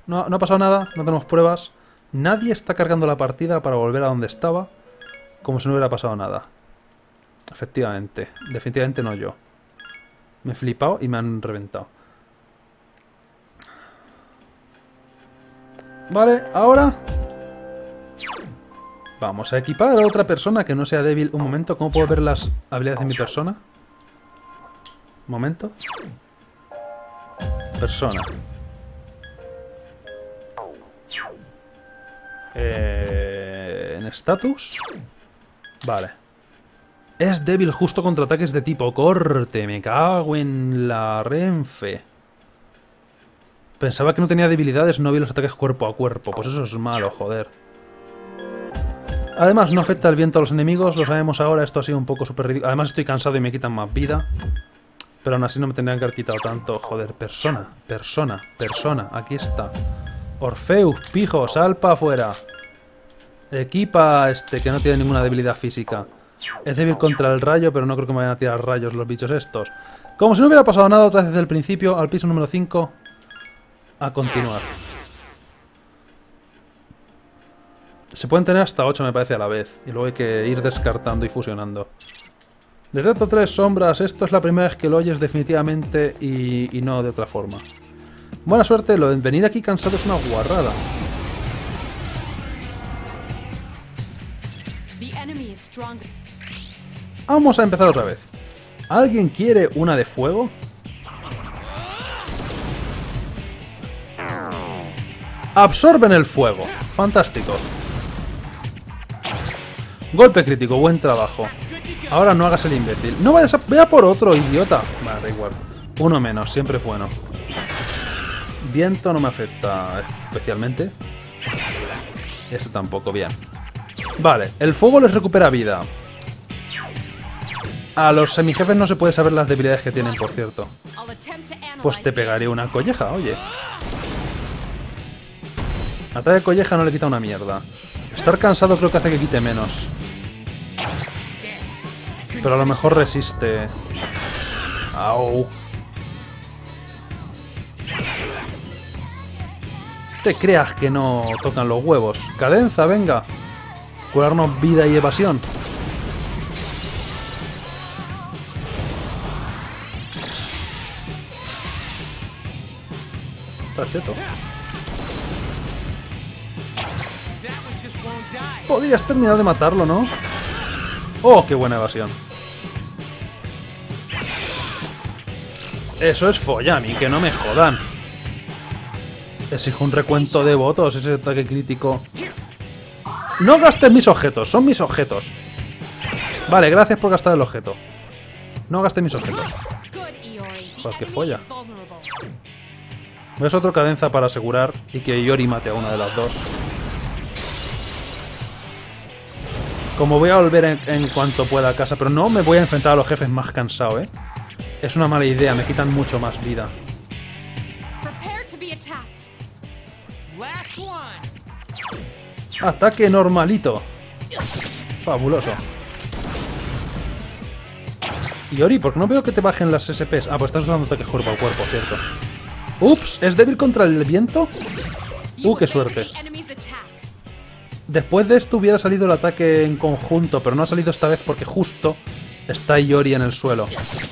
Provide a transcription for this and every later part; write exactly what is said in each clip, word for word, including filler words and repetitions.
No, no ha pasado nada, no tenemos pruebas. Nadie está cargando la partida para volver a donde estaba, como si no hubiera pasado nada. Efectivamente, definitivamente no yo. Me he flipado y me han reventado. Vale, ahora vamos a equipar a otra persona que no sea débil. Un momento, ¿cómo puedo ver las habilidades de mi persona? Un momento. Persona. Eh, en status. Vale. Es débil justo contra ataques de tipo corte. Me cago en la Renfe. Pensaba que no tenía debilidades, no vi los ataques cuerpo a cuerpo. Pues eso es malo, joder. Además, no afecta el viento a los enemigos. Lo sabemos ahora, esto ha sido un poco súper ridículo. Además, estoy cansado y me quitan más vida. Pero aún así no me tendrían que haber quitado tanto. Joder, persona, persona, persona. Aquí está. Orfeus, pijo, sal para afuera. Equipa a este, que no tiene ninguna debilidad física. Es débil contra el rayo, pero no creo que me vayan a tirar rayos los bichos estos. Como si no hubiera pasado nada, otra vez desde el principio, al piso número cinco. A continuar. Se pueden tener hasta ocho, me parece, a la vez. Y luego hay que ir descartando y fusionando. Detecto tres sombras. Esto es la primera vez que lo oyes definitivamente y, y no de otra forma. Buena suerte. Lo de venir aquí cansado es una guarrada. Vamos a empezar otra vez. ¿Alguien quiere una de fuego? Absorben el fuego. Fantástico. Golpe crítico. Buen trabajo. Ahora no hagas el imbécil. No vayas a... Vea por otro, idiota. Vale, da igual. Uno menos. Siempre es bueno. Viento no me afecta especialmente. Eso tampoco. Bien. Vale. El fuego les recupera vida. A los semijefes no se puede saber las debilidades que tienen, por cierto. Pues te pegaré una colleja, oye. Ataque de colleja no le quita una mierda. Estar cansado creo que hace que quite menos. Pero a lo mejor resiste. Au. Te creas que no tocan los huevos. Cadenza, venga. Curarnos vida y evasión. Está cheto. Podrías terminar de matarlo, ¿no? ¡Oh, qué buena evasión! Eso es follami, que no me jodan. Exijo un recuento de votos, ese ataque crítico. No gastes mis objetos, son mis objetos. Vale, gracias por gastar el objeto. No gastes mis objetos. Pues que folla. Voy a hacer otro cadenza para asegurar y que Iori mate a una de las dos. Como voy a volver en, en cuanto pueda a casa, pero no me voy a enfrentar a los jefes más cansado, ¿eh? Es una mala idea, me quitan mucho más vida. Ataque normalito. Fabuloso. Iori, ¿por qué no veo que te bajen las S Ps? Ah, pues estás usando ataque cuerpo a cuerpo, cierto. Ups, ¿es débil contra el viento? Uh, qué suerte. Después de esto hubiera salido el ataque en conjunto, pero no ha salido esta vez porque justo está Iori en el suelo.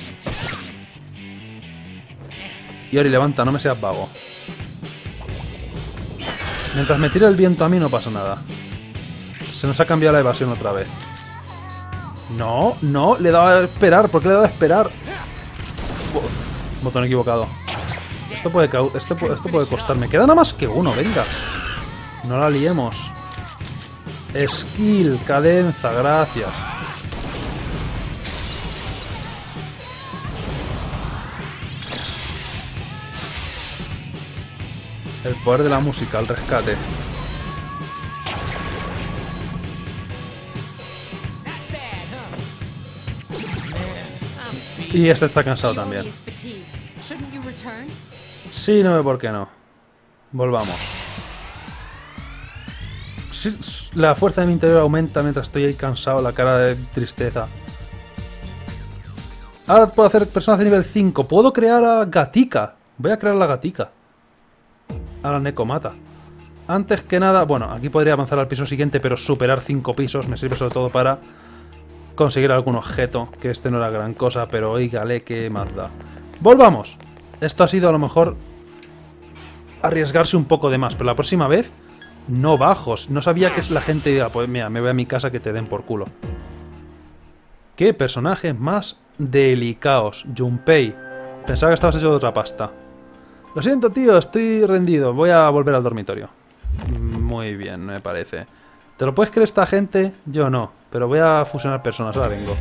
Iori, levanta, no me seas vago. Mientras me tire el viento a mí no pasa nada. Se nos ha cambiado la evasión otra vez. No, no, le he dado a esperar. ¿Por qué le he dado a esperar? Botón equivocado. Esto puede, esto, puede, esto puede costarme. Queda nada más que uno, venga. No la liemos. Skill, cadenza, gracias. El poder de la música, el rescate. Y este está cansado también. Sí, no veo por qué no. Volvamos. Sí, la fuerza de mi interior aumenta mientras estoy ahí cansado, la cara de tristeza. Ahora puedo hacer personas de nivel cinco. Puedo crear a Gatica. Voy a crear la Gatica. a la Nekomata. Antes que nada, bueno, aquí podría avanzar al piso siguiente, pero superar cinco pisos me sirve sobre todo para conseguir algún objeto, que este no era gran cosa, pero oígale, qué más da. ¡Volvamos! Esto ha sido a lo mejor arriesgarse un poco de más, pero la próxima vez no bajos. No sabía que es la gente diga, pues mira, me voy a mi casa que te den por culo. ¡Qué personajes más delicados! Junpei. Pensaba que estabas hecho de otra pasta. Lo siento, tío, estoy rendido. Voy a volver al dormitorio. Muy bien, me parece. ¿Te lo puedes creer esta gente? Yo no. Pero voy a fusionar personas. Ahora vengo.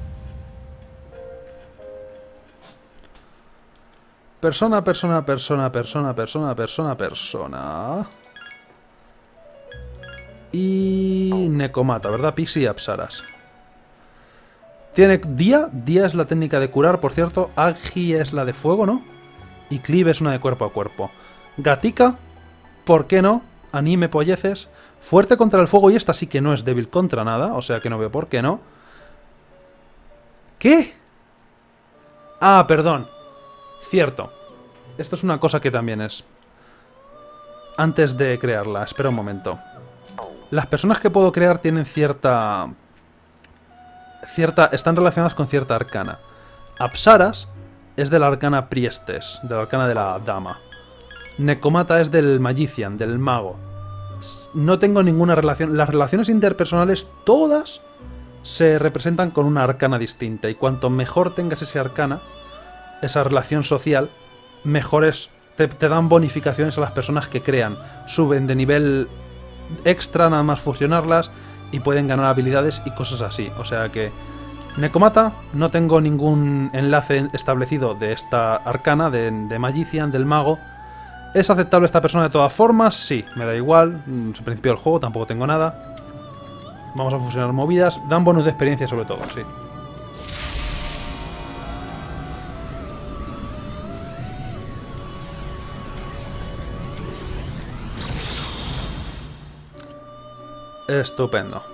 Persona, persona, persona, persona, persona, persona, persona. Y... Nekomata, ¿verdad? Pixie y Apsaras. Tiene Dia. Dia es la técnica de curar, por cierto. Agi es la de fuego, ¿no? Y Cleave es una de cuerpo a cuerpo. Gatika, ¿por qué no? Anime polleces. Fuerte contra el fuego y esta sí que no es débil contra nada. O sea que no veo por qué no. ¿Qué? Ah, perdón. Cierto. Esto es una cosa que también es... Antes de crearla, espera un momento. Las personas que puedo crear tienen cierta... cierta... están relacionadas con cierta arcana. Apsaras es de la arcana Priestes, de la arcana de la dama. Nekomata es del Magician, del mago. No tengo ninguna relación... Las relaciones interpersonales todas se representan con una arcana distinta. Y cuanto mejor tengas ese arcana, esa relación social, mejores te, te dan bonificaciones a las personas que crean. Suben de nivel extra nada más fusionarlas y pueden ganar habilidades y cosas así. O sea que... Nekomata, no tengo ningún enlace establecido de esta arcana, de, de Magician, del mago. ¿Es aceptable esta persona de todas formas? Sí, me da igual. En principio del juego tampoco tengo nada. Vamos a fusionar movidas. Dan bonus de experiencia sobre todo, sí. Estupendo.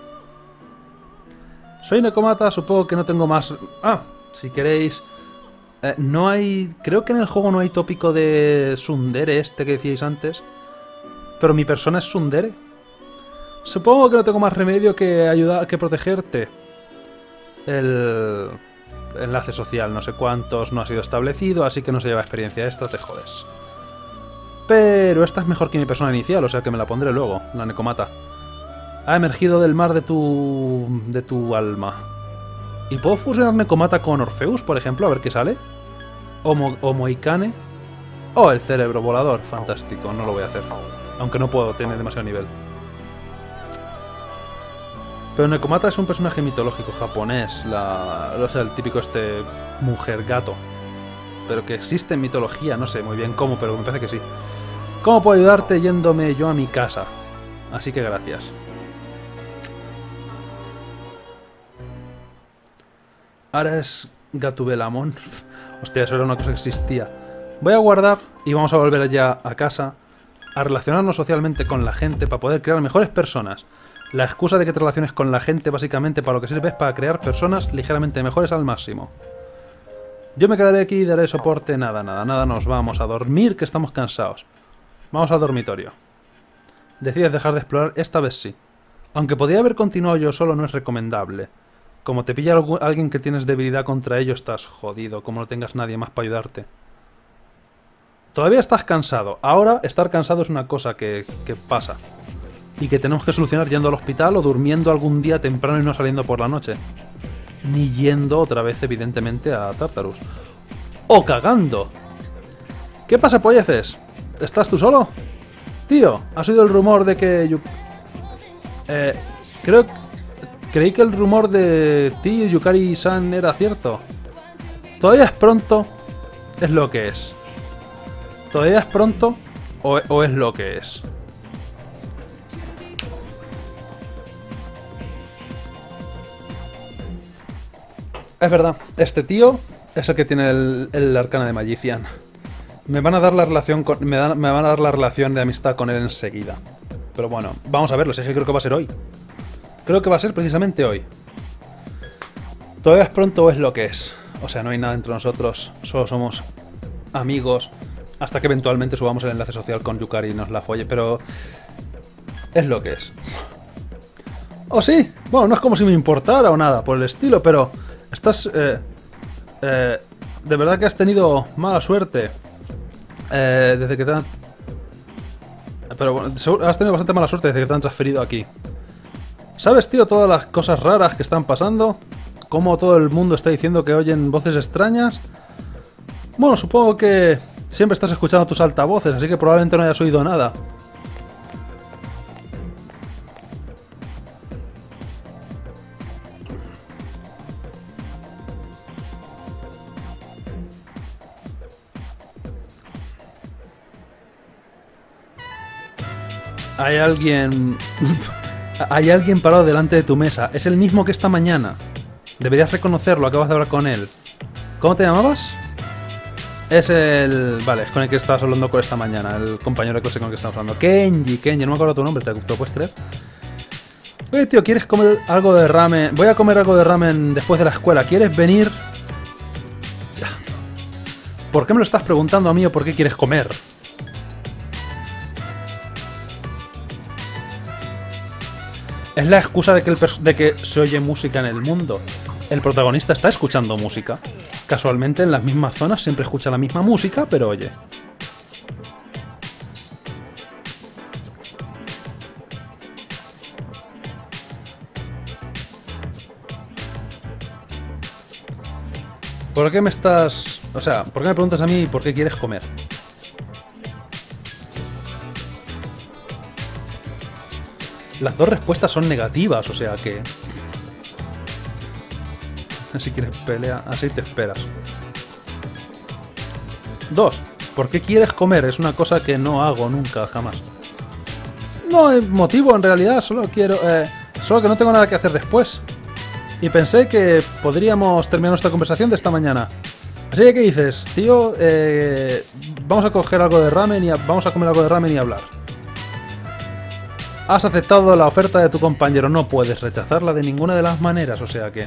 Soy Nekomata, supongo que no tengo más... Ah, si queréis... Eh, no hay... Creo que en el juego no hay tópico de tsundere este que decíais antes. Pero mi persona es tsundere. Supongo que no tengo más remedio que ayudar, que protegerte. El... enlace social, no sé cuántos, no ha sido establecido, así que no se lleva experiencia esta, te jodes. Pero esta es mejor que mi persona inicial, o sea que me la pondré luego, la Nekomata. Ha emergido del mar de tu... de tu alma. ¿Y puedo fusionar Nekomata con Orpheus, por ejemplo? A ver qué sale. Homo, Homoikane. Oh, el cerebro volador. Fantástico, no lo voy a hacer. Aunque no puedo, tiene demasiado nivel. Pero Nekomata es un personaje mitológico japonés. La, o sea, el típico este... mujer gato. Pero que existe en mitología, no sé muy bien cómo, pero me parece que sí. ¿Cómo puedo ayudarte yéndome yo a mi casa? Así que gracias. Ahora es Gatubelamon. Hostia, eso era una cosa que existía. Voy a guardar y vamos a volver ya a casa a relacionarnos socialmente con la gente para poder crear mejores personas. La excusa de que te relaciones con la gente básicamente para lo que sirve es para crear personas ligeramente mejores al máximo. Yo me quedaré aquí y daré soporte. Nada, nada, nada. Nos vamos a dormir que estamos cansados. Vamos al dormitorio. Decides dejar de explorar, esta vez sí. Aunque podría haber continuado yo solo, no es recomendable. Como te pilla alguien que tienes debilidad contra ello, estás jodido, como no tengas nadie más para ayudarte. Todavía estás cansado. Ahora, estar cansado es una cosa que, que pasa. Y que tenemos que solucionar yendo al hospital o durmiendo algún día temprano y no saliendo por la noche. Ni yendo otra vez, evidentemente, a Tartarus. ¡O cagando! ¿Qué pasa, polleces? ¿Estás tú solo? Tío, ¿has oído el rumor de que... Yu... Eh, creo que... Creí que el rumor de ti y Yukari-san era cierto. Todavía es pronto, es lo que es. Todavía es pronto, o, o es lo que es. Es verdad, este tío es el que tiene el, el arcana de Magician. Me van a dar la relación con, me, dan, me van a dar la relación de amistad con él enseguida. Pero bueno, vamos a verlo, si es que creo que va a ser hoy. Creo que va a ser precisamente hoy. Todavía es pronto o es lo que es. O sea, no hay nada entre nosotros. Solo somos amigos Hasta que eventualmente subamos el enlace social con Yukari y nos la folle, pero... es lo que es. ¿Oh, sí? Bueno, no es como si me importara o nada por el estilo, pero... estás... Eh, eh, de verdad que has tenido mala suerte. Eh, desde que te han... Pero bueno, has tenido bastante mala suerte desde que te han transferido aquí. ¿Sabes, tío, todas las cosas raras que están pasando? ¿Cómo todo el mundo está diciendo que oyen voces extrañas? Bueno, supongo que... siempre estás escuchando tus altavoces, así que probablemente no hayas oído nada. Hay alguien... Hay alguien parado delante de tu mesa. Es el mismo que esta mañana. Deberías reconocerlo, acabas de hablar con él. ¿Cómo te llamabas? Es el... vale, es con el que estabas hablando con esta mañana. El compañero de clase con el que estabas hablando. Kenji, Kenji, no me acuerdo tu nombre, ¿te lo puedes creer? Oye, tío, ¿quieres comer algo de ramen? Voy a comer algo de ramen después de la escuela. ¿Quieres venir? ¿Por qué me lo estás preguntando a mí o por qué quieres comer? Es la excusa de que, el de que se oye música en el mundo. El protagonista está escuchando música. Casualmente en las mismas zonas siempre escucha la misma música, pero oye. ¿Por qué me estás... o sea, ¿por qué me preguntas a mí por qué quieres comer? Las dos respuestas son negativas, o sea que... si quieres pelea, así te esperas. Dos. ¿Por qué quieres comer? Es una cosa que no hago nunca, jamás. No hay motivo en realidad, solo quiero... Eh, solo que no tengo nada que hacer después. Y pensé que podríamos terminar nuestra conversación de esta mañana. Así que, ¿qué dices? Tío, eh, vamos a coger algo de ramen y a, vamos a comer algo de ramen y hablar. Has aceptado la oferta de tu compañero, no puedes rechazarla de ninguna de las maneras, o sea que...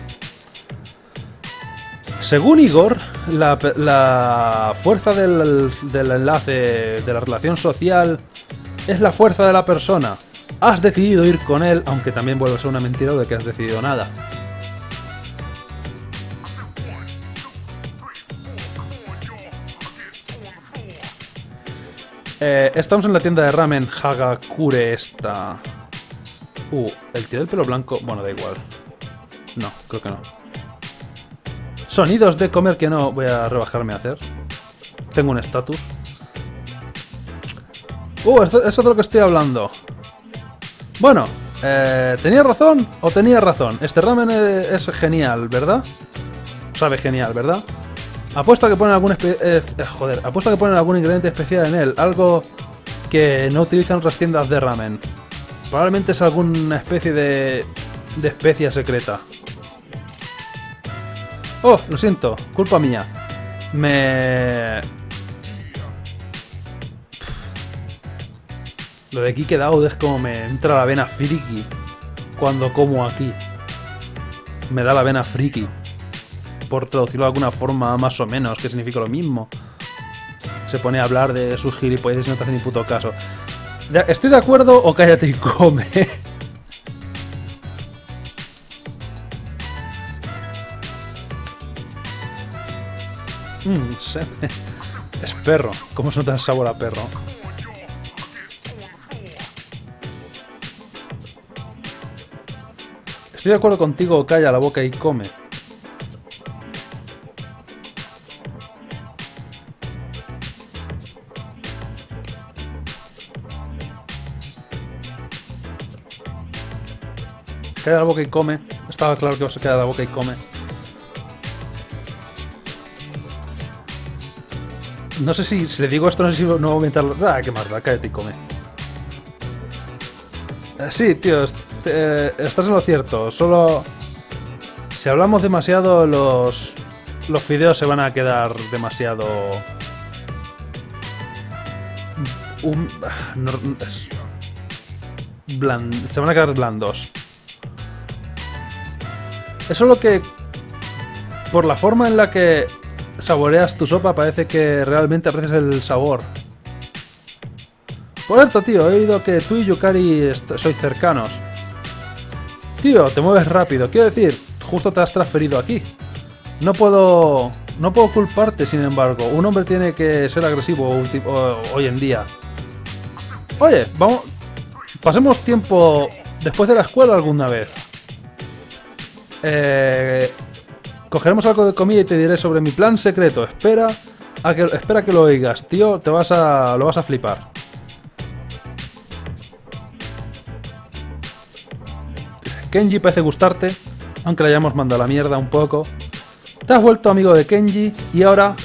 Según Igor, la, la fuerza del, del enlace, de la relación social, es la fuerza de la persona. Has decidido ir con él, aunque también vuelve a ser una mentira de que has decidido nada. Eh, estamos en la tienda de ramen Hagakure esta. Uh, el tío del pelo blanco... bueno, da igual. No, creo que no. Sonidos de comer que no voy a rebajarme a hacer. Tengo un estatus. Uh, esto es otro que estoy hablando. Bueno, eh, ¿tenía razón o tenía razón? Este ramen es, es genial, ¿verdad? Sabe genial, ¿verdad? Apuesto a que ponen algún espe eh, joder, apuesto a que ponen algún ingrediente especial en él, algo que no utilizan otras tiendas de ramen. Probablemente es alguna especie de de especia secreta. Oh, lo siento, culpa mía. Me... Lo de aquí quedado es como me entra la vena friki cuando como aquí. Me da la vena friki. Por traducirlo de alguna forma más o menos, que significa lo mismo. Se pone a hablar de sus gilipolleces y no te hace ni puto caso. ¿Estoy de acuerdo o cállate y come? Mmm, semen. Es perro. ¿Cómo se nota el sabor a perro? Estoy de acuerdo contigo, calla la boca y come. Calla la boca y come. Estaba claro que vas a quedar la boca y come. No sé si, si le digo esto, no sé si no voy a aumentar... Ah, qué más da, cállate y come. Eh, sí, tío, est eh, estás en lo cierto. Solo... Si hablamos demasiado, los... Los fideos se van a quedar demasiado... Un... No, es... Bland... Se van a quedar blandos. Es solo que... Por la forma en la que... saboreas tu sopa, parece que realmente aprecias el sabor. Por cierto, tío, he oído que tú y Yukari sois cercanos. Tío, te mueves rápido. Quiero decir, justo te has transferido aquí. No puedo... No puedo culparte, sin embargo. Un hombre tiene que ser agresivo hoy en día. Oye, vamos... Pasemos tiempo después de la escuela alguna vez. Eh... Cogeremos algo de comida y te diré sobre mi plan secreto. Espera a que, espera que lo oigas, tío. Te vas a... Lo vas a flipar. Kenji parece gustarte, aunque le hayamos mandado a la mierda un poco. Te has vuelto amigo de Kenji y ahora...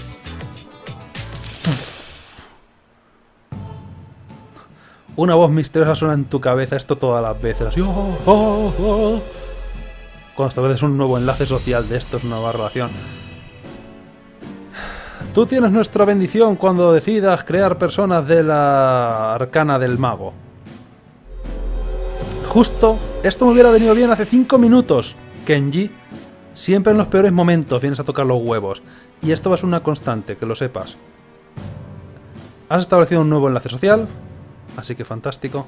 Una voz misteriosa suena en tu cabeza, esto todas las veces. Así, oh, oh, oh. Cuando estableces un nuevo enlace social de esto, es una nueva relación. Tú tienes nuestra bendición cuando decidas crear personas de la arcana del mago. Justo, esto me hubiera venido bien hace cinco minutos, Kenji. Siempre en los peores momentos vienes a tocar los huevos. Y esto va a ser una constante, que lo sepas. Has establecido un nuevo enlace social, así que fantástico.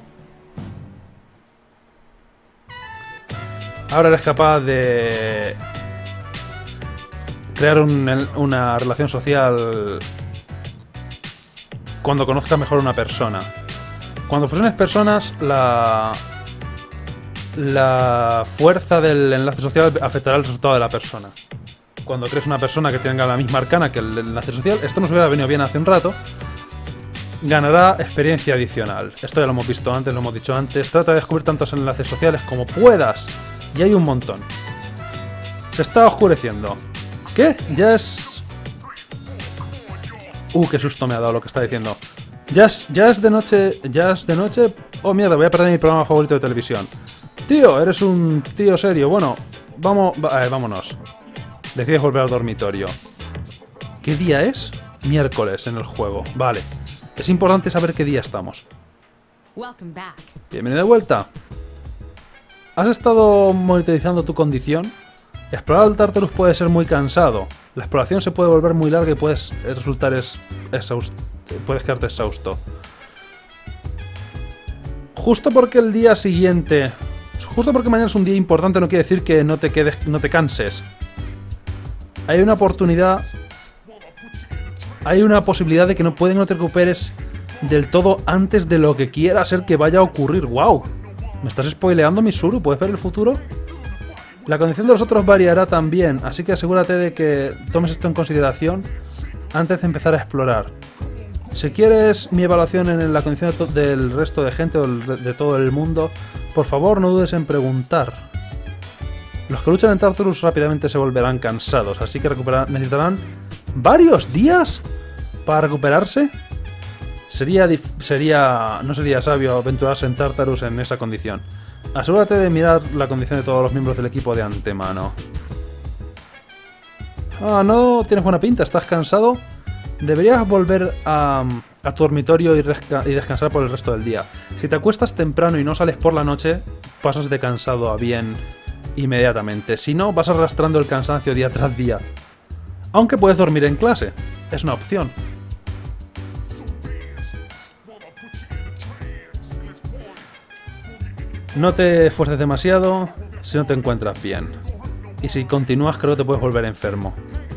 Ahora eres capaz de crear un, una relación social cuando conozcas mejor a una persona. Cuando fusiones personas, la... La fuerza del enlace social afectará el resultado de la persona. Cuando crees una persona que tenga la misma arcana que el enlace social, esto nos hubiera venido bien hace un rato, ganará experiencia adicional. Esto ya lo hemos visto antes, lo hemos dicho antes. Trata de descubrir tantos enlaces sociales como puedas. Y hay un montón. Se está oscureciendo. ¿Qué? Ya es... Uh, qué susto me ha dado lo que está diciendo. Ya es, ya es de noche... Ya es de noche... Oh, mierda, voy a perder mi programa favorito de televisión. Tío, eres un tío serio. Bueno, vamos, va, eh, vámonos. Decides volver al dormitorio. ¿Qué día es? Miércoles en el juego. Vale. Es importante saber qué día estamos. Bienvenido de vuelta. ¿Has estado monitorizando tu condición? Explorar el Tartarus puede ser muy cansado. La exploración se puede volver muy larga y puedes resultar es, exhausto. Puedes quedarte exhausto. Justo porque el día siguiente... Justo porque mañana es un día importante no quiere decir que no te quedes, no te canses. Hay una oportunidad... Hay una posibilidad de que no pueden no te recuperes del todo antes de lo que quiera ser que vaya a ocurrir. ¡Wow! ¿Me estás spoileando, Mitsuru? ¿Puedes ver el futuro? La condición de los otros variará también, así que asegúrate de que tomes esto en consideración antes de empezar a explorar. Si quieres mi evaluación en la condición de del resto de gente o de todo el mundo, por favor no dudes en preguntar. Los que luchan en Tartarus rápidamente se volverán cansados, así que necesitarán varios días para recuperarse. Sería, sería, no sería sabio aventurarse en Tartarus en esa condición. Asegúrate de mirar la condición de todos los miembros del equipo de antemano. Ah, no tienes buena pinta, ¿estás cansado? Deberías volver a, a tu dormitorio y, y descansar por el resto del día. Si te acuestas temprano y no sales por la noche, pasas de cansado a bien inmediatamente. Si no, vas arrastrando el cansancio día tras día. Aunque puedes dormir en clase. Es una opción. No te esfuerces demasiado si no te encuentras bien. Y si continúas, creo que te puedes volver enfermo.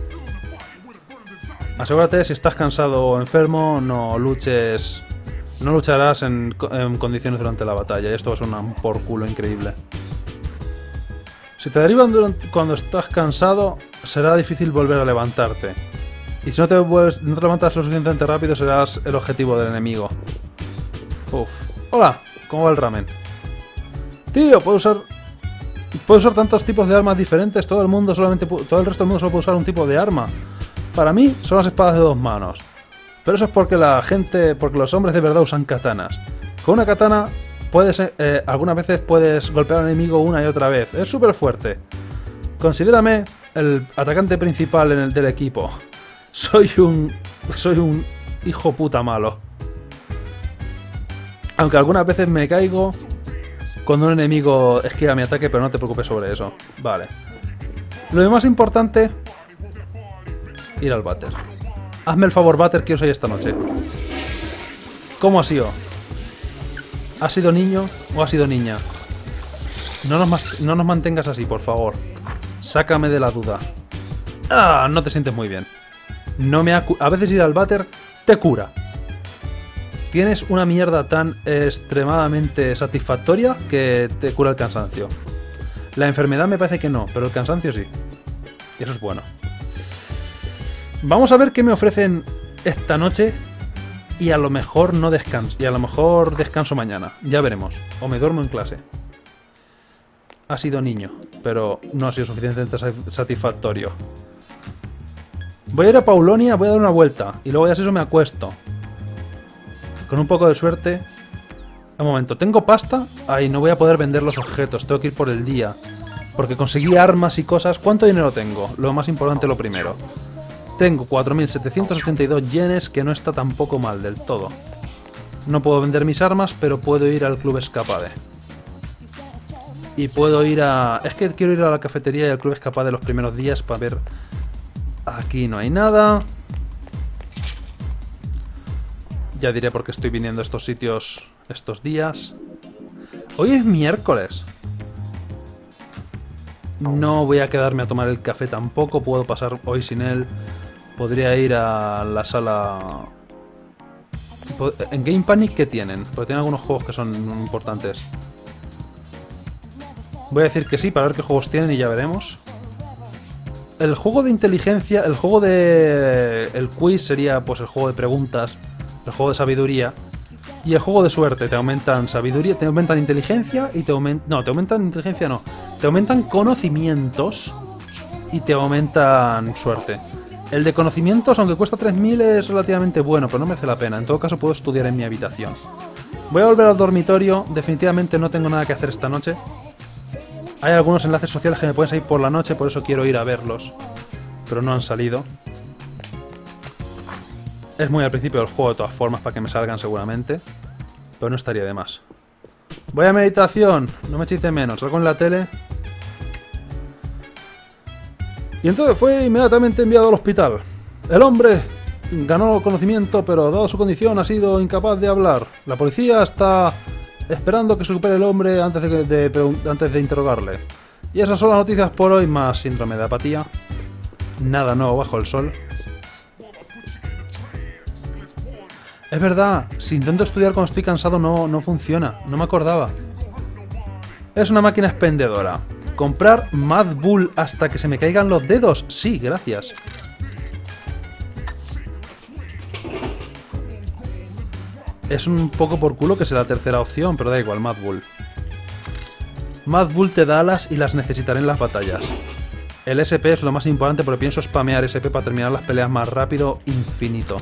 Asegúrate, si estás cansado o enfermo, no luches... No lucharás en, en condiciones durante la batalla. Y esto va a ser un por culo increíble. Si te derivan durante, cuando estás cansado, será difícil volver a levantarte. Y si no te, vuelves, no te levantas lo suficientemente rápido, serás el objetivo del enemigo. Uf. Hola, ¿cómo va el ramen? Tío, puedo usar... Puedo usar tantos tipos de armas diferentes. Todo el mundo solamente... Todo el resto del mundo solo puede usar un tipo de arma. Para mí son las espadas de dos manos. Pero eso es porque la gente... Porque los hombres de verdad usan katanas. Con una katana puedes... Eh, algunas veces puedes golpear al enemigo una y otra vez. Es súper fuerte. Considérame el atacante principal en el del equipo. Soy un... Soy un hijo puta malo. Aunque algunas veces me caigo cuando un enemigo esquiva mi ataque, pero no te preocupes sobre eso. Vale. Lo más importante Ir al váter. Hazme el favor, váter, que os hay esta noche. ¿Cómo ha sido? ¿Ha sido niño o ha sido niña? No nos, no nos mantengas así, por favor. Sácame de la duda. Ah, no te sientes muy bien. No me ha a veces ir al váter te cura. Tienes una mierda tan extremadamente satisfactoria que te cura el cansancio. La enfermedad me parece que no, pero el cansancio sí. Y eso es bueno. Vamos a ver qué me ofrecen esta noche. Y a lo mejor no descanso. Y a lo mejor descanso mañana. Ya veremos. O me duermo en clase. Ha sido niño, pero no ha sido suficientemente satisfactorio. Voy a ir a Paulonia, voy a dar una vuelta. Y luego ya si eso me acuesto. Con un poco de suerte. Un momento, ¿tengo pasta? Ay, no voy a poder vender los objetos. Tengo que ir por el día. Porque conseguí armas y cosas. ¿Cuánto dinero tengo? Lo más importante, lo primero. Tengo cuatro mil setecientos ochenta y dos yenes, que no está tampoco mal del todo. No puedo vender mis armas, pero puedo ir al Club Escapade. Y puedo ir a... Es que quiero ir a la cafetería y al Club Escapade los primeros días para ver... Aquí no hay nada. Ya diré por qué estoy viniendo a estos sitios estos días. Hoy es miércoles. No voy a quedarme a tomar el café tampoco. Puedo pasar hoy sin él. Podría ir a la sala... ¿En Game Panic qué tienen? Porque tienen algunos juegos que son importantes. Voy a decir que sí para ver qué juegos tienen y ya veremos. El juego de inteligencia, el juego de... El quiz sería pues el juego de preguntas, el juego de sabiduría. Y el juego de suerte, te aumentan sabiduría, te aumentan inteligencia y te aumentan... No, te aumentan inteligencia no. Te aumentan conocimientos y te aumentan suerte. El de conocimientos, aunque cuesta tres mil, es relativamente bueno, pero no merece la pena. En todo caso puedo estudiar en mi habitación. Voy a volver al dormitorio, definitivamente no tengo nada que hacer esta noche. Hay algunos enlaces sociales que me pueden salir por la noche, por eso quiero ir a verlos. Pero no han salido. Es muy al principio del juego de todas formas para que me salgan seguramente. Pero no estaría de más. Voy a meditación, no me chiste menos. Salgo en la tele. Y entonces fue inmediatamente enviado al hospital. El hombre ganó conocimiento, pero dado su condición ha sido incapaz de hablar. La policía está... esperando que se recupere el hombre antes de, de, antes de interrogarle. Y esas son las noticias por hoy, más síndrome de apatía. Nada nuevo bajo el sol. Es verdad, si intento estudiar cuando estoy cansado no, no funciona, no me acordaba. Es una máquina expendedora. ¿Comprar Mad Bull hasta que se me caigan los dedos? Sí, gracias. Es un poco por culo que sea la tercera opción, pero da igual, Mad Bull. Mad Bull te da alas y las necesitaré en las batallas. El S P es lo más importante porque pienso spamear S P para terminar las peleas más rápido, infinito.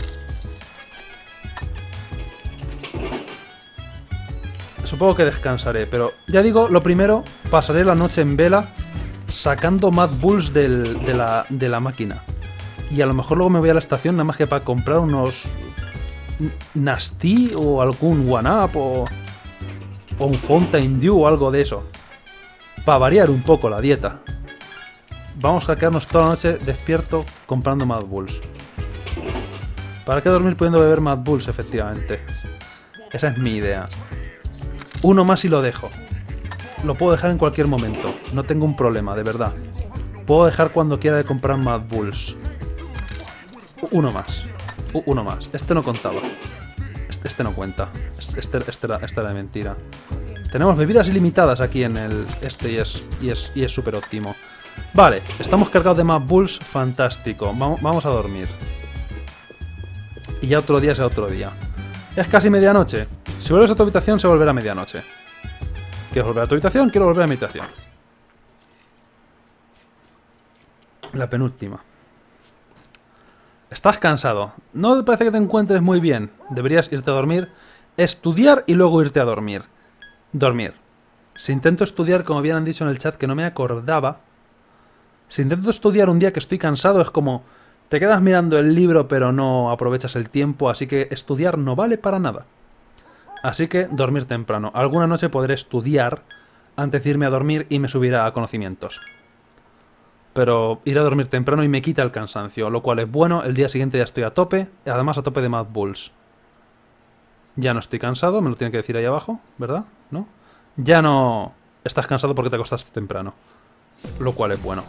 Supongo que descansaré, pero ya digo, lo primero, pasaré la noche en vela sacando Mad Bulls del, de, la, de la máquina. Y a lo mejor luego me voy a la estación nada más que para comprar unos... Nasty o algún One Up o, o un Fountain Dew o algo de eso. Para variar un poco la dieta. Vamos a quedarnos toda la noche despierto comprando Mad Bulls. ¿Para qué dormir pudiendo beber Mad Bulls, efectivamente? Esa es mi idea. Uno más y lo dejo. Lo puedo dejar en cualquier momento. No tengo un problema, de verdad. Puedo dejar cuando quiera de comprar Mad Bulls. Uno más. Uno más. Este no contaba. Este, este no cuenta. Este, este, este, era, este era de mentira. Tenemos bebidas ilimitadas aquí en el... Este y es y es y es súper óptimo. Vale, estamos cargados de Mad Bulls. Fantástico. Vamos, vamos a dormir. Y ya otro día será otro día. Es casi medianoche. Si vuelves a tu habitación se volverá medianoche. ¿Quieres volver a tu habitación? Quiero volver a mi habitación. La penúltima. Estás cansado. No te parece que te encuentres muy bien. Deberías irte a dormir, estudiar y luego irte a dormir. Dormir. Si intento estudiar, como bien han dicho en el chat, que no me acordaba. Si intento estudiar un día que estoy cansado, es como... Te quedas mirando el libro pero no aprovechas el tiempo, así que estudiar no vale para nada. Así que dormir temprano. Alguna noche podré estudiar antes de irme a dormir y me subirá a conocimientos. pero iré a dormir temprano y me quita el cansancio, lo cual es bueno. El día siguiente ya estoy a tope, además a tope de Mad Bulls. Ya no estoy cansado, me lo tiene que decir ahí abajo, ¿verdad? ¿No? Ya no estás cansado porque te acostaste temprano, lo cual es bueno.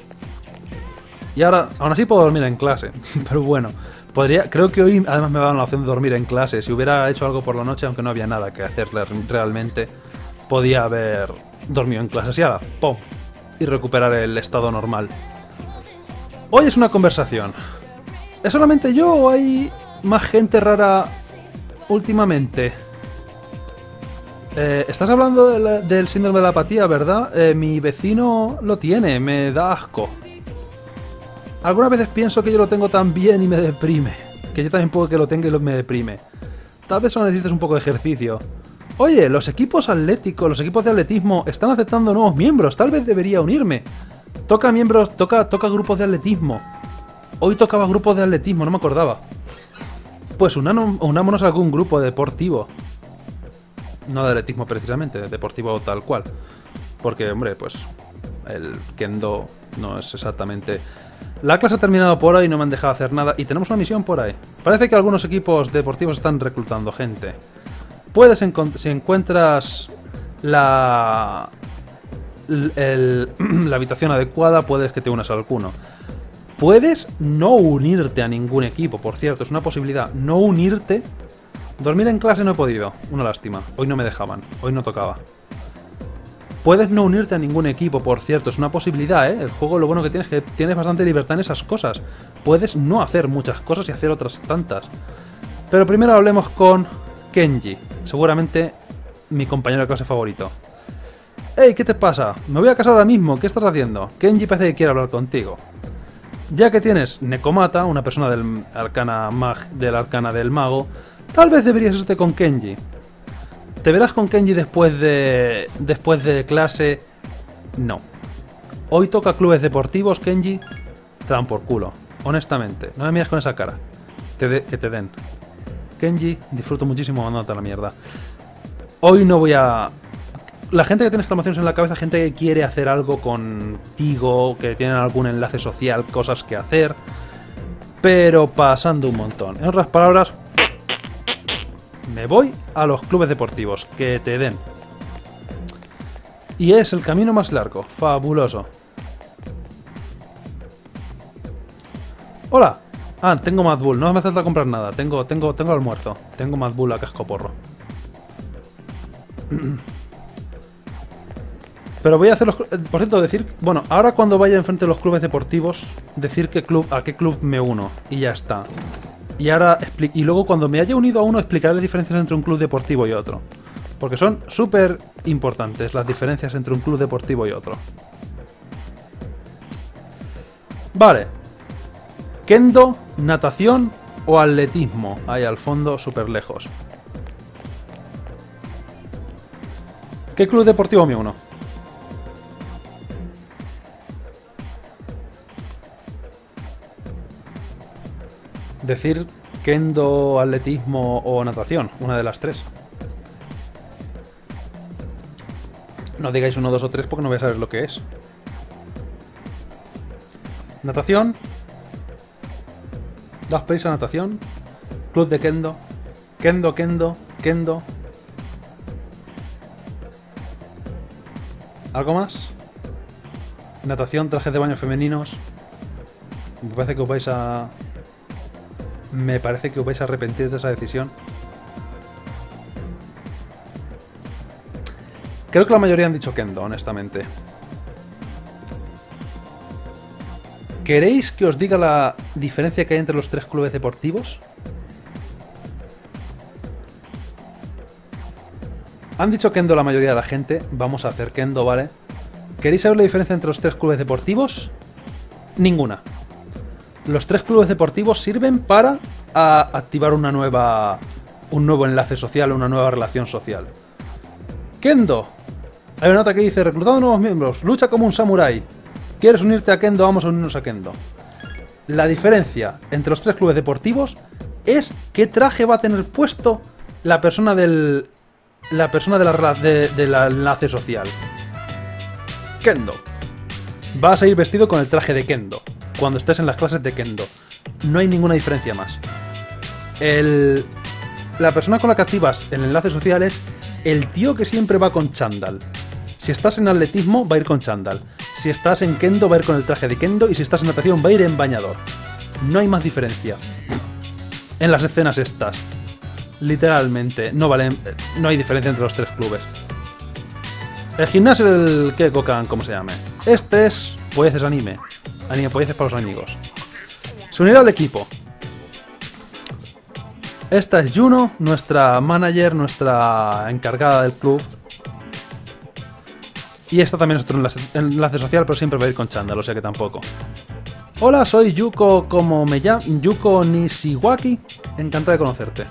Y ahora, aún así puedo dormir en clase, pero bueno, podría, creo que hoy además me va a dar la opción de dormir en clase. Si hubiera hecho algo por la noche, aunque no había nada que hacer realmente, podía haber dormido en clase. Y ahora, ¡pum! Y recuperar el estado normal. Hoy es una conversación. ¿Es solamente yo o hay más gente rara últimamente? Eh, estás hablando de la, del síndrome de la apatía, ¿verdad? Eh, mi vecino lo tiene, me da asco. Algunas veces pienso que yo lo tengo también y me deprime. Que yo también puedo que lo tenga y lo me deprime. Tal vez solo necesites un poco de ejercicio. Oye, los equipos atléticos, los equipos de atletismo están aceptando nuevos miembros. Tal vez debería unirme. Toca miembros, toca, toca grupos de atletismo. Hoy tocaba grupos de atletismo, no me acordaba. Pues unano, unámonos a algún grupo deportivo. No de atletismo precisamente, de deportivo tal cual. Porque, hombre, pues el kendo no es exactamente... La clase ha terminado por ahí, no me han dejado hacer nada. Y tenemos una misión por ahí. Parece que algunos equipos deportivos están reclutando gente. Puedes, si encuentras la... El, el, la habitación adecuada, puedes que te unas a alguno. Puedes no unirte a ningún equipo, por cierto, es una posibilidad. No unirte. Dormir en clase no he podido, una lástima. Hoy no me dejaban, hoy no tocaba. Puedes no unirte a ningún equipo, por cierto, es una posibilidad, ¿eh? El juego lo bueno que tienes es que tienes bastante libertad en esas cosas. Puedes no hacer muchas cosas y hacer otras tantas. Pero primero hablemos con Kenji, seguramente mi compañero de clase favorito. ¡Hey! ¿Qué te pasa? Me voy a casar ahora mismo, ¿qué estás haciendo? Kenji parece que quiere hablar contigo. Ya que tienes Nekomata, una persona del arcana mag, del arcana del mago, tal vez deberías irte con Kenji. ¿Te verás con Kenji después de después de clase? No. Hoy toca clubes deportivos, Kenji. Te dan por culo. Honestamente. No me mires con esa cara. Te de, que te den. Kenji, disfruto muchísimo mandándote a la mierda. Hoy no voy a... La gente que tiene exclamaciones en la cabeza, gente que quiere hacer algo contigo, que tienen algún enlace social, cosas que hacer, pero pasando un montón. En otras palabras, me voy a los clubes deportivos, que te den. Y es el camino más largo, fabuloso. Hola. Ah, tengo Mad Bull, no me hace falta comprar nada, tengo, tengo, tengo almuerzo, tengo Mad Bull a cascoporro. Pero voy a hacer los... Por cierto, decir... Bueno, ahora cuando vaya enfrente de los clubes deportivos, decir qué club, a qué club me uno. Y ya está. Y ahora... Y luego cuando me haya unido a uno, explicaré las diferencias entre un club deportivo y otro. Porque son súper importantes las diferencias entre un club deportivo y otro. Vale. Kendo, natación o atletismo. Ahí al fondo, súper lejos. ¿Qué club deportivo me uno? Decir kendo, atletismo o natación, una de las tres. No digáis uno, dos o tres porque no voy a saber lo que es. Natación. Das prisa, natación. Club de kendo. Kendo, kendo, kendo. ¿Algo más? Natación, trajes de baño femeninos. Me parece que os vais a... Me parece que os vais a arrepentir de esa decisión. Creo que la mayoría han dicho kendo, honestamente. ¿Queréis que os diga la diferencia que hay entre los tres clubes deportivos? Han dicho kendo la mayoría de la gente. Vamos a hacer kendo, ¿vale? ¿Queréis saber la diferencia entre los tres clubes deportivos? Ninguna. Los tres clubes deportivos sirven para a, activar una nueva, un nuevo enlace social, una nueva relación social. Kendo. Hay una nota que dice, reclutando nuevos miembros, lucha como un samurái. ¿Quieres unirte a Kendo? Vamos a unirnos a Kendo. La diferencia entre los tres clubes deportivos es qué traje va a tener puesto la persona del... La persona de la, de, de la enlace social. Kendo. vas a ir vestido con el traje de Kendo cuando estés en las clases de Kendo. No hay ninguna diferencia más. El... La persona con la que activas el enlace social es el tío que siempre va con chándal. Si estás en atletismo, va a ir con chándal. Si estás en Kendo, va a ir con el traje de Kendo. Y si estás en natación, va a ir en bañador. No hay más diferencia. En las escenas estas. Literalmente. No valen, no hay diferencia entre los tres clubes. El gimnasio del Kekokan, como se llame. Este es Poieces Anime. Anime Poieces para los amigos. Se unirá al equipo. Esta es Juno, nuestra manager, nuestra encargada del club. Y esta también es otro enlace, enlace social, pero siempre va a ir con chándal, o sea que tampoco. Hola, soy Yuko, como me llamo, Yuko Nishiwaki. Encantada de conocerte.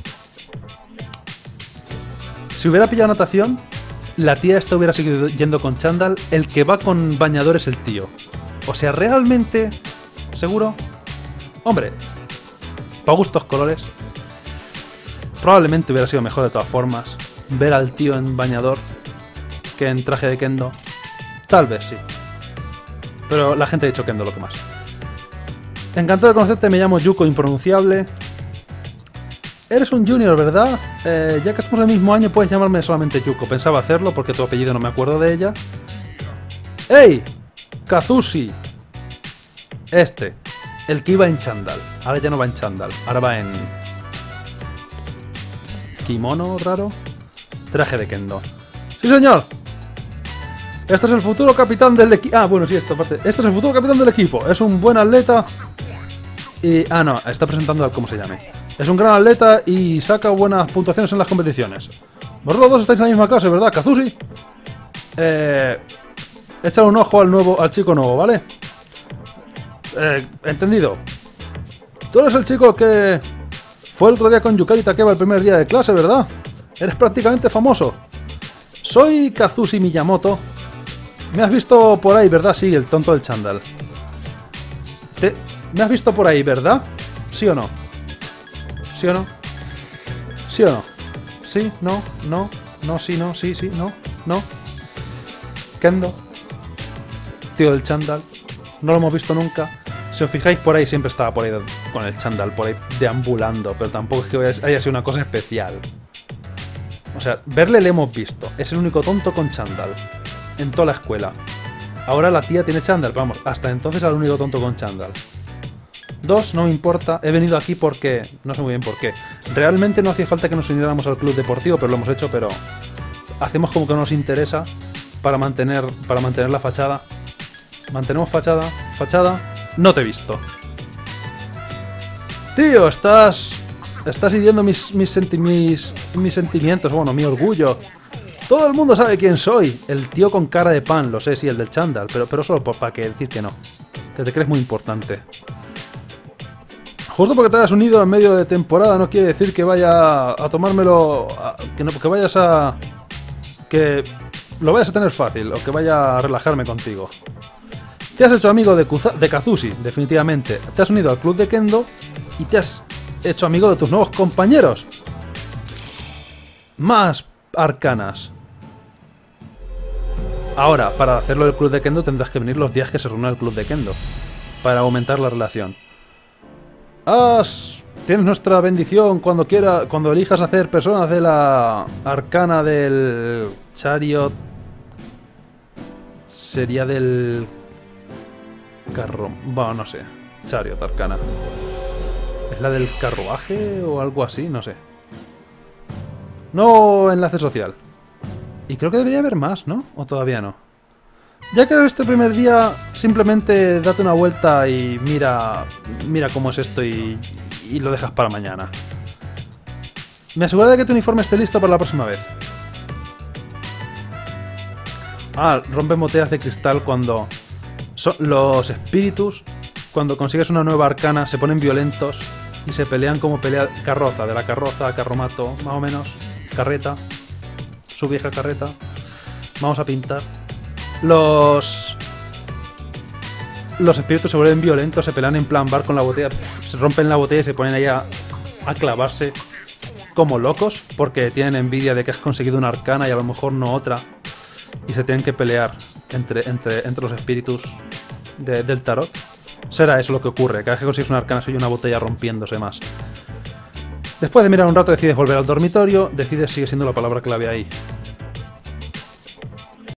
Si hubiera pillado natación, la tía esta hubiera seguido yendo con chándal. El que va con bañador es el tío. O sea, realmente... ¿Seguro? Hombre, para gustos colores. Probablemente hubiera sido mejor de todas formas ver al tío en bañador que en traje de Kendo. Tal vez sí. Pero la gente ha dicho Kendo lo que más. Encantado de conocerte, me llamo Yuko Impronunciable. Eres un junior, ¿verdad? Eh, ya que estamos en el mismo año, puedes llamarme solamente Yuko. Pensaba hacerlo porque tu apellido no me acuerdo de ella. ¡Ey! Kazushi. Este. El que iba en chándal. Ahora ya no va en chándal. Ahora va en... kimono raro. Traje de Kendo. ¡Sí, señor! Este es el futuro capitán del equipo. Ah, bueno, sí, esto aparte. Este es el futuro capitán del equipo. Es un buen atleta. Y... Ah, no, está presentando al cómo se llame. Es un gran atleta y saca buenas puntuaciones en las competiciones. Vosotros dos estáis en la misma clase, ¿verdad, Kazushi? Eh... Échale un ojo al nuevo, al chico nuevo, ¿vale? Eh, entendido. Tú eres el chico que fue el otro día con Yukari Takeba el primer día de clase, ¿verdad? Eres prácticamente famoso. Soy Kazushi Miyamoto. Me has visto por ahí, ¿verdad? Sí, el tonto del chándal. ¿Te... ¿Me has visto por ahí, verdad? ¿Sí o no? ¿Sí o no? ¿Sí o no? ¿Sí? ¿No? ¿No? ¿No? ¿Sí? ¿No? ¿Sí? ¿Sí? ¿No? ¿No? Kendo. Tío del chándal. No lo hemos visto nunca. Si os fijáis, por ahí siempre estaba por ahí con el chándal, por ahí deambulando, pero tampoco es que haya sido una cosa especial. O sea, verle le hemos visto. Es el único tonto con chándal en toda la escuela. Ahora la tía tiene chándal, vamos, hasta entonces era el único tonto con chándal. Dos, no me importa, he venido aquí porque... no sé muy bien por qué. Realmente no hacía falta que nos uniéramos al club deportivo, pero lo hemos hecho, pero... hacemos como que no nos interesa para mantener, para mantener la fachada. Mantenemos fachada, fachada... No te he visto. Tío, estás... Estás hiriendo mis, mis, senti mis, mis sentimientos, bueno, mi orgullo. Todo el mundo sabe quién soy. El tío con cara de pan, lo sé, sí, el del chándal, pero, pero solo para que decir que no. Que te crees muy importante. Justo porque te hayas unido en medio de temporada no quiere decir que vaya a tomármelo... A, que, no, que vayas a... Que lo vayas a tener fácil o que vaya a relajarme contigo. Te has hecho amigo de, Kuza, de Kazushi, definitivamente. Te has unido al club de Kendo y te has hecho amigo de tus nuevos compañeros. Más arcanas. Ahora, para hacerlo del club de Kendo tendrás que venir los días que se reúne el club de Kendo. Para aumentar la relación. Has... Tienes nuestra bendición cuando quiera, cuando elijas hacer personas de la arcana del Chariot. Sería del... Carro... Bueno, no sé. Chariot, arcana. ¿Es la del carruaje o algo así? No sé. No enlace social. Y creo que debería haber más, ¿no? ¿O todavía no? Ya que este primer día, simplemente date una vuelta y mira... Mira cómo es esto y... Y lo dejas para mañana. Me aseguraré de que tu uniforme esté listo para la próxima vez. Ah, rompen botellas de cristal cuando... Son los espíritus, cuando consigues una nueva arcana, se ponen violentos y se pelean como pelea carroza, de la carroza a carromato, más o menos. Carreta. Su vieja carreta. Vamos a pintar. Los... Los espíritus se vuelven violentos, se pelean en plan bar con la botella, pff, se rompen la botella y se ponen ahí a, a clavarse como locos porque tienen envidia de que has conseguido una arcana y a lo mejor no otra. Y se tienen que pelear. entre, entre, entre los espíritus de, del tarot. Será eso lo que ocurre. Cada vez que consigues una arcana soy una botella rompiéndose más. Después de mirar un rato decides volver al dormitorio, decides sigue siendo la palabra clave ahí.